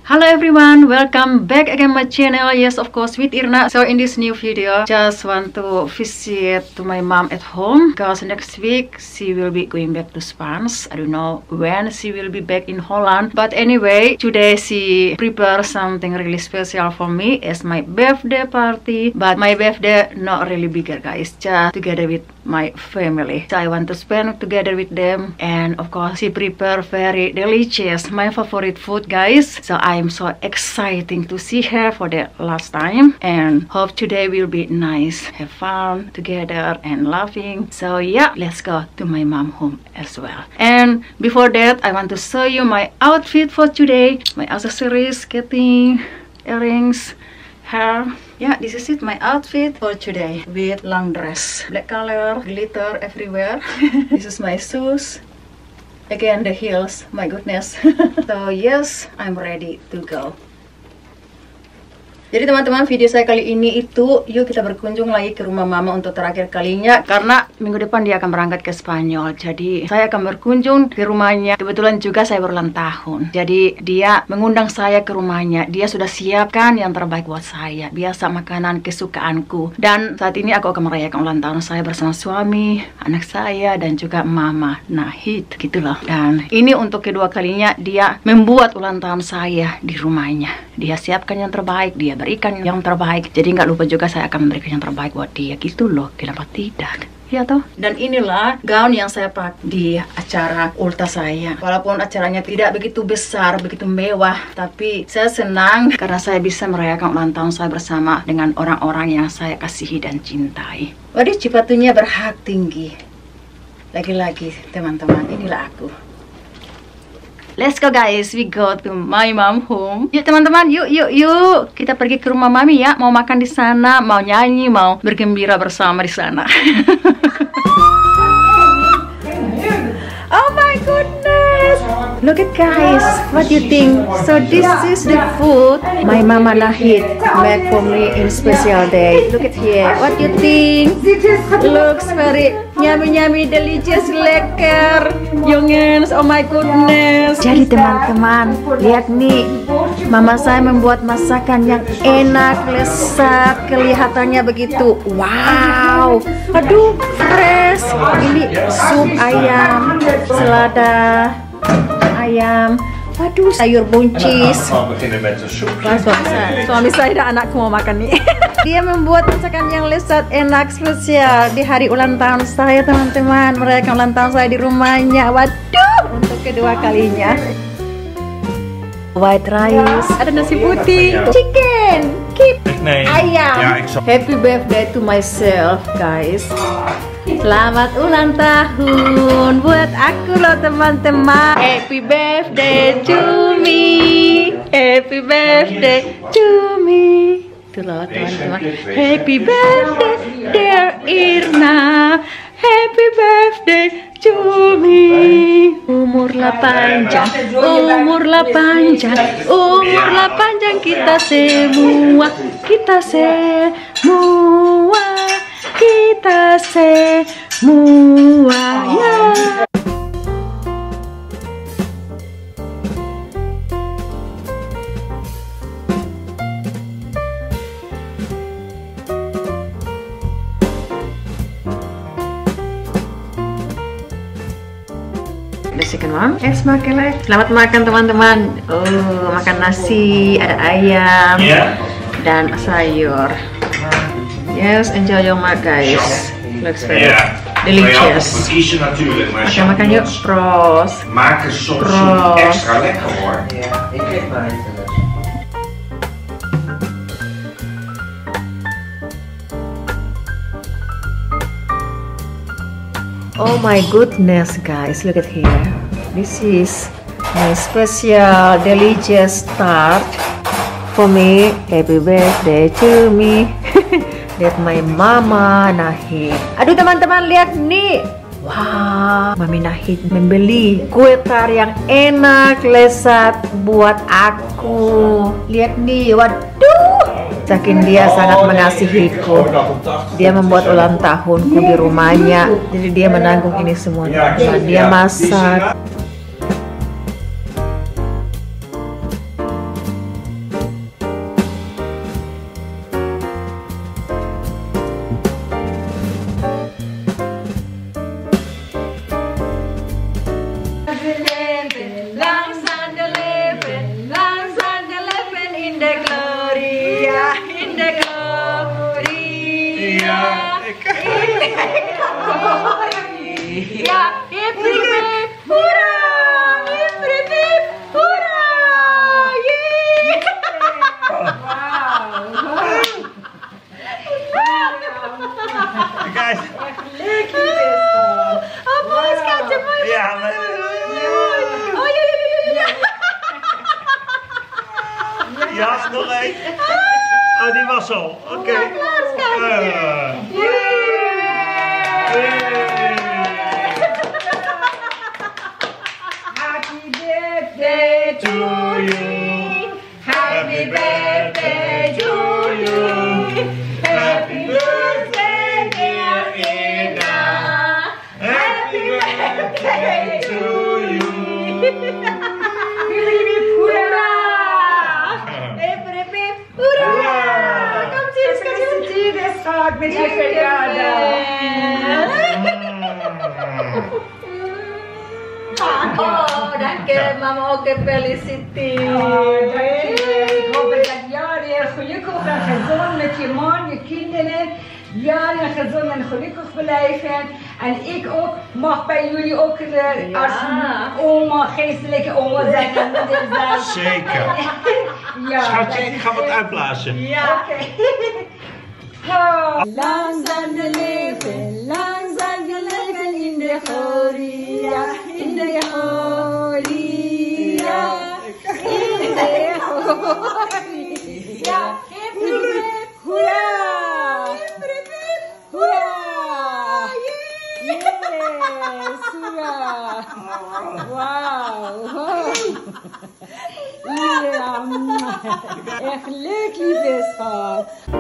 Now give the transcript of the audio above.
Hello everyone, welcome back again my channel. Yes, of course, with Irna. So in this new video, just want to visit to my mom at home because next week she will be going back to Spain. I don't know when she will be back in Holland, but anyway, today she prepared something really special for me as my birthday party. But my birthday not really bigger, guys, just together with my family. So I want to spend together with them, and of course she prepared very delicious, my favorite food, guys. So I'm so exciting to see her for the last time, and hope today will be nice, have fun together and laughing. So yeah, let's go to my mom home as well. And before that, I want to show you my outfit for today, my accessories, getting earrings, hair. Yeah, this is it, my outfit for today with long dress, black color, glitter everywhere. This is my shoes. Again, the heels, my goodness. So yes, I'm ready to go. Jadi teman-teman, video saya kali ini itu, yuk kita berkunjung lagi ke rumah mama untuk terakhir kalinya, karena minggu depan dia akan berangkat ke Spanyol. Jadi saya akan berkunjung ke rumahnya. Kebetulan juga saya berulang tahun, jadi dia mengundang saya ke rumahnya. Dia sudah siapkan yang terbaik buat saya, biasa makanan kesukaanku. Dan saat ini aku akan merayakan ulang tahun saya bersama suami, anak saya, dan juga mama Nahid, gitu loh. Dan ini untuk kedua kalinya dia membuat ulang tahun saya di rumahnya. Dia siapkan yang terbaik, dia berikan yang terbaik. Jadi nggak lupa juga saya akan memberikan yang terbaik buat dia, gitu loh. Kenapa tidak? Ya toh. Dan inilah gaun yang saya pakai di acara ulta saya. Walaupun acaranya tidak begitu besar, begitu mewah, tapi saya senang karena saya bisa merayakan ulang tahun saya bersama dengan orang-orang yang saya kasihi dan cintai. Waduh, cipatunya berhak tinggi. Lagi-lagi teman-teman, inilah aku. Let's go guys, we go to my mom home. Yuk teman-teman, yuk kita pergi ke rumah mami ya. Mau makan di sana, mau nyanyi, mau bergembira bersama di sana. Oh my goodness, look at guys, what do you think? So this is the food my mama Nahid make for me in special day. Look at here, what do you think? Looks very yummy, delicious, lekker, jongens. Oh my goodness. Jadi teman-teman, lihat nih, mama saya membuat masakan yang enak, lezat, kelihatannya begitu. Wow, aduh, fresh. Ini sup ayam, selada ayam, waduh, sayur buncis. Suami saya dan anakku mau makan nih. Dia membuat masakan yang lezat, enak, spesial di hari ulang tahun saya, teman-teman. Merayakan ulang tahun saya di rumahnya. Waduh, untuk kedua kalinya. White rice, ada nasi putih, chicken, kip, ayam. Happy birthday to myself, guys. Selamat ulang tahun buat aku loh teman-teman. Happy birthday to me. Happy birthday to me. Itu loh teman-teman. Happy birthday dear Irna. Happy birthday to me. Umurlah panjang, umurlah panjang, umurlah panjang kita semua, kita semua, kita semua ya. Bisikan mam, semakin lagi. Selamat makan teman-teman. Oh, makan nasi, ada ayam dan sayur. Yes, enjoy your meal guys. Looks very delicious. Makan yuk, Pros. Maken soms extra lekker hoor. Ja, ik eet maar even. Oh my goodness guys, look at here. This is my special delicious tart for me. Happy birthday to me. That my mama Nahid. Aduh teman-teman, lihat nih. Wow, Mami Nahid membeli kue tar yang enak, lezat buat aku. Lihat nih, waduh. Saking dia sangat mengasihiku, dia membuat ulang tahunku di rumahnya. Jadi dia menanggung ini semua. Dia masak. Ja, nog één. Oh, die was al. Oké. Happy birthday to you. Happy birthday to you. Happy birthday, dear Ida. Happy birthday to you. Hoera! Hoera! Kom zie, gefeliciteerd schat met je verjaardag. Oh, dank je, mama ook gefeliciteerd. Oh, dankjewel. Ik hoop dat jij heel gelukkig en gezond met je man, je kinderen, jaren gezond en gelukkig blijven. En ik ook mag bij jullie ook als oma, geestelijke oma zijn en moeder zijn. Zeker. Ja. Schatje, ik ga wat uitblazen. Ja. Oké. Oh. Lang zal je leven, lang zal je leven in de gloria, in de gloria, in de gloria. Hoera! Hoera! Yes, hoera! Wauw! Ja, echt leuk, lieve schat.